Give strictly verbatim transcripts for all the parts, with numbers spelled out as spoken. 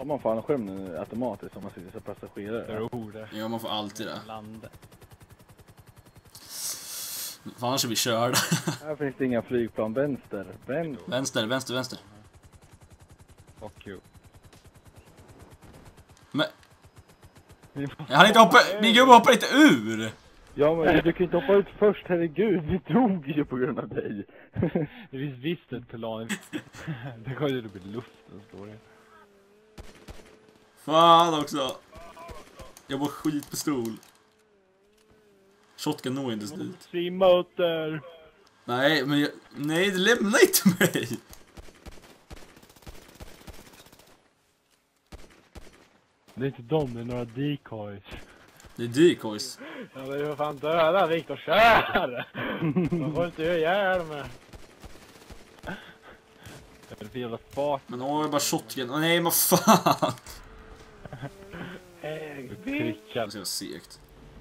Har man fan skärmen automatiskt om man sitter som passagerare? Tror det. Ja, man får alltid det. Landa. Fan, annars är vi körda. Här finns det inga flygplan. Vänster. Vänster. Vänster, vänster, vänster. Fuck you. Men... Jag hade inte hoppat... Min gubbe hoppar inte ur! Ja, men du kan inte hoppa ut först, herregud. Vi tog ju på grund av dig. Det finns visst ett plan. Det går ju upp i luften, står det. Fan också. Jag var skitpistol. Shotgun når inte dit. Simmotor. Nej, men jag... Nej, det lämnar inte mig. Det är inte dem, det är några decoys. Det är decoys. Ja, men du får fan döda Viktor, kör! Man får inte göra ihjäl med. Det är för jävla fart. Men åh, jag bara shotgun. Åh, nej, men fan. Prickad. Det är så segt.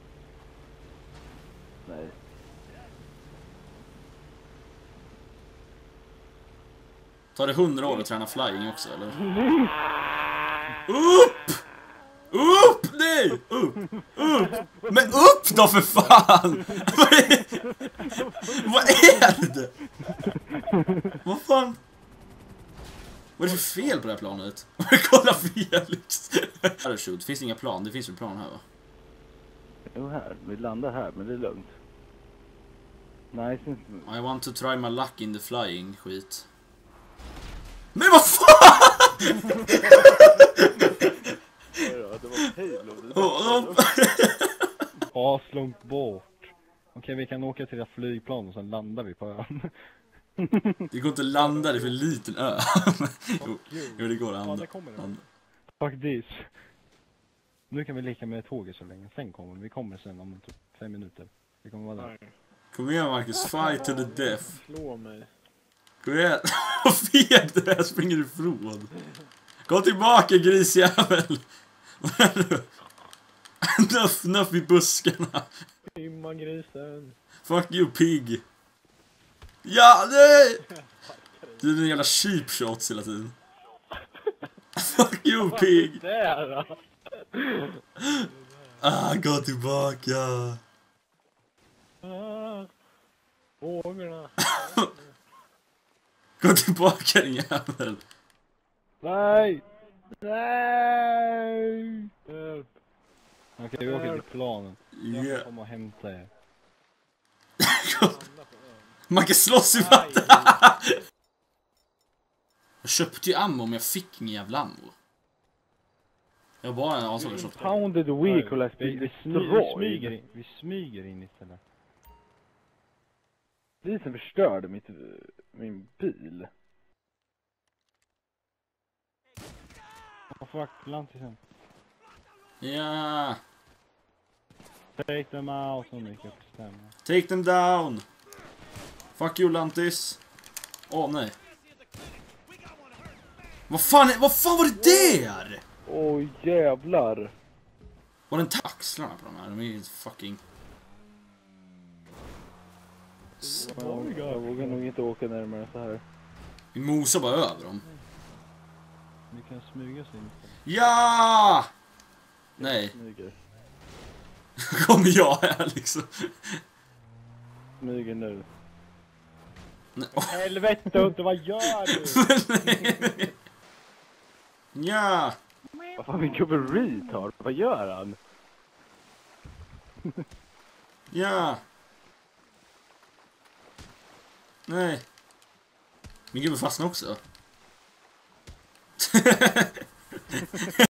Nej. Tar det hundra år att träna flying också, eller? Upp! Upp! Nej! Upp! Upp! Men upp då för fan! Vad är, vad är det? Vad fan? Vad är det för fel på det här planet? Kolla Felix! Parachute, finns det inga plan? Det finns ju plan här, va? Jo, här. Vi landar här, men det är lugnt. Nice. I want to try my luck in the flying, skit. Men vad fan! Det var payload. Aslångt bort. Okej, vi kan åka till det flygplan och sen landar vi på ön. Det går inte att landa, det är för en liten ö. Jo, jo, det går att landa. Fuck this. Nu kan vi leka med tåget så länge. Sen kommer vi. Vi kommer sen om typ fem minuter. Vi kommer vara där. Kom igen Marcus, fight to the death. Slå mig. Kom igen. Vad feg du är, jag springer ifrån. Gå tillbaka grisjävel. Nuff, nuff i buskarna. Himma grisen. Fuck you pig. Ja, nej! Du är en jävla cheap shots hela tiden. Fuck you pig. Där. Ah, gå tillbaka. Fåglarna. Gå tillbaka din jävel. Nej. Nej. Okej, vi åker till planen. Jag Yeah. kommer och hämta er. Man kan slåss i vatten. Jag köpte ju ammo men jag fick ingen jävla ammo. Jag bara en avsåg shot. Pounded vehicle has been Vi, vi, smyger, vi, smyger destroyed. in, vi smyger in istället. Polisen förstörde mitt, min bil. Oh fuck, lantisen. Ja. Take them out så mycket bestämmer. Take them down. Fuck you Lantis. Åh oh, nej. Vad fan, vad fan var det där? Åh oh, jävlar. Var det en taxlarna på de här? De är ju fucking... Oh, jag vågar nog inte åka närmare så här. Vi mosar bara över dem. Vi kan smyga oss in istället. Ja! Nej. Smyger. Kommer jag här liksom? Smyger nu. Nej. Helvete inte, vad gör du? Nej. Ja! Vad fan, min gubbe retard. Vad gör han? Ja! Nej. Min gubbe fastnar också.